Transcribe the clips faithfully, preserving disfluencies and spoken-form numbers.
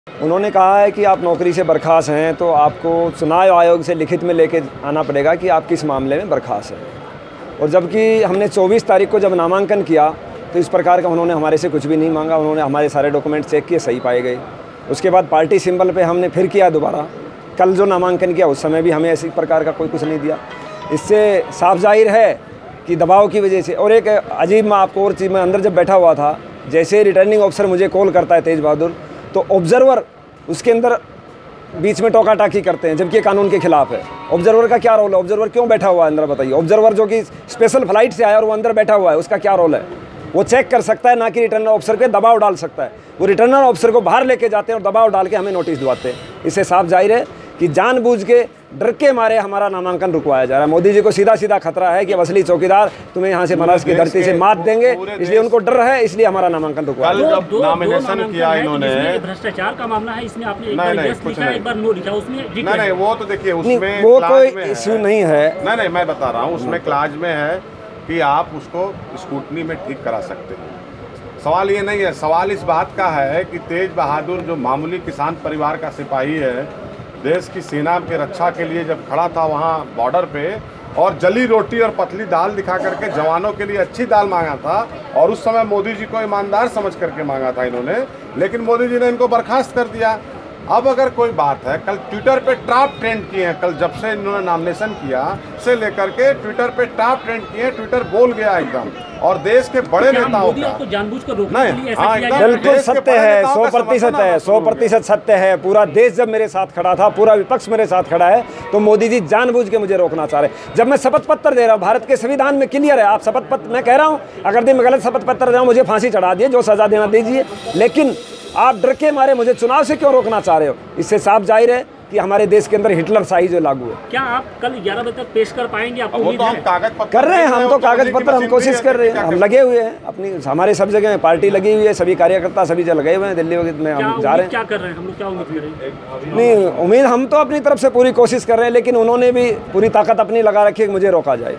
उन्होंने कहा है कि आप नौकरी से बर्खास्त हैं तो आपको चुनाव आयोग से लिखित में लेके आना पड़ेगा कि आप किस मामले में बर्खास्त हैं। और जबकि हमने चौबीस तारीख को जब नामांकन किया तो इस प्रकार का उन्होंने हमारे से कुछ भी नहीं मांगा। उन्होंने हमारे सारे डॉक्यूमेंट चेक किए, सही पाए गए। उसके बाद पार्टी सिंबल पे हमने फिर किया दोबारा। कल जो नामांकन किया उस समय भी हमें इसी प्रकार का कोई कुछ नहीं दिया। इससे साफ जाहिर है कि दबाव की वजह से। और एक अजीब, मैं आपको और चीज़ में अंदर जब बैठा हुआ था, जैसे रिटर्निंग ऑफिसर मुझे कॉल करता है तेज बहादुर, तो ऑब्जर्वर उसके अंदर बीच में टोका टाकी करते हैं, जबकि कानून के खिलाफ है। ऑब्जर्वर का क्या रोल है? ऑब्जर्वर क्यों बैठा हुआ है अंदर, बताइए। ऑब्जर्वर जो कि स्पेशल फ्लाइट से आया और वो अंदर बैठा हुआ है, उसका क्या रोल है? वो चेक कर सकता है, ना कि रिटर्नर ऑफिसर पे दबाव डाल सकता है। वो रिटर्नर ऑफिसर को बाहर लेके जाते हैं और दबाव डाल के हमें नोटिस दिलवाते हैं। इससे साफ जाहिर है कि जानबूझ के डर के मारे हमारा नामांकन रुकवाया जा रहा है। मोदी जी को सीधा सीधा खतरा है कि अब असली चौकीदार तुम्हें यहाँ से महाराष्ट्र की धरती से मात देंगे, इसलिए उनको डर है, इसलिए हमारा नामांकन रुकवाया। कल जब नॉमिनेशन किया इन्होंने, भ्रष्टाचार का मामला है, इसमें आपने एक बार यस लिखा, एक बार नो लिखा, उसमें नहीं नहीं वो तो देखिए उसमें वो कोई इश्यू नहीं है। नहीं नहीं मैं बता रहा हूँ, उसमें क्लाज में है कि आप उसको स्कूटनी में ठीक करा सकते हैं। सवाल ये नहीं है, सवाल इस बात का है कि तेज बहादुर जो मामूली किसान परिवार का सिपाही है, देश की सेना के रक्षा के लिए जब खड़ा था वहाँ बॉर्डर पे, और जली रोटी और पतली दाल दिखा करके जवानों के लिए अच्छी दाल मांगा था, और उस समय मोदी जी को ईमानदार समझ करके मांगा था इन्होंने, लेकिन मोदी जी ने इनको बर्खास्त कर दिया। अब अगर कोई बात है, कल ट्विटर पे टॉप ट्रेंड किए हैं, कल जब से इन्होंने नॉमिनेशन किया से लेकर के ट्विटर पे टॉप ट्रेंड किए हैं, ट्विटर बोल गया एकदम, और देश के बड़े नेताओं का जानबूझ कर रोकने के लिए ऐसा किया जाए। बिल्कुल सत्य है, सौ प्रतिशत है, सौ प्रतिशत सत्य है। पूरा देश जब मेरे साथ खड़ा था, पूरा विपक्ष मेरे साथ खड़ा है, तो मोदी जी जानबूझ के मुझे रोकना चाह रहे। जब मैं शपथ पत्र दे रहा हूँ, भारत के संविधान में क्लियर है, आप शपथ पत्र, मैं कह रहा हूँ अगर दिन में गलत शपथ पत्र दे रहा हूँ, मुझे फांसी चढ़ा दिए, जो सजा देना दीजिए, लेकिन आप डर के मारे मुझे चुनाव से क्यों रोकना चाह रहे हो? इससे साफ जाहिर है कि हमारे देश के अंदर हिटलर शाही जो लागू है। क्या आप कल ग्यारह बजे तक पेश कर पाएंगे? आपको वो तो हम कागज पत्र कर रहे हैं, हम तो कागज पत्र हम कोशिश कर रहे हैं, हम लगे हुए हैं अपनी, हमारे सब जगह पार्टी लगी हुई है, सभी कार्यकर्ता सभी जगह लगे हुए हैं। दिल्ली में हम जा रहे हैं। क्या कर रहे हैं हम लोग, क्या उम्मीद कर रहे हैं? नहीं, उम्मीद हम तो अपनी तरफ से पूरी कोशिश कर रहे हैं, लेकिन उन्होंने भी पूरी ताकत अपनी लगा रखी है कि मुझे रोका जाए।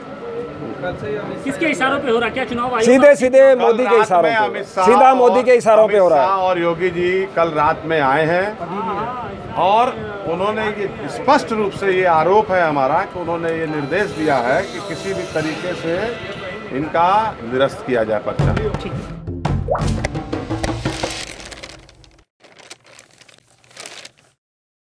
किसके इशारों पे हो रहा है? क्या चुनाव आयोग? सीधे सीधे मोदी के इशारों पे, सीधा मोदी के इशारों पे हो रहा है। और योगी जी कल रात में आए हैं और उन्होंने ये स्पष्ट रूप से ये आरोप है हमारा कि उन्होंने ये निर्देश दिया है कि किसी भी तरीके से इनका निरस्त किया जाए पर्चा।